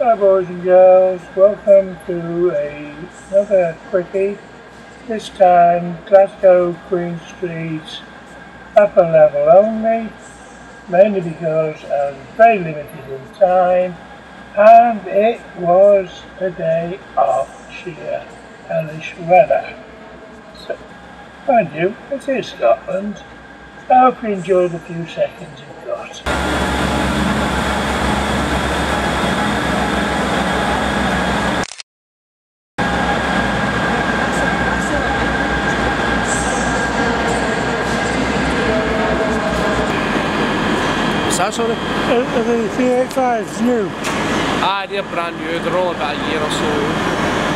Hi boys and girls, welcome to another quickie. This time Glasgow Queen Street, upper level only, mainly because I was very limited in time and it was a day of sheer hellish weather. So, mind you, it is Scotland. I hope you enjoyed the few seconds you've got. That, sorry? Are the 385s new? They're brand new, they're only about a year or so old.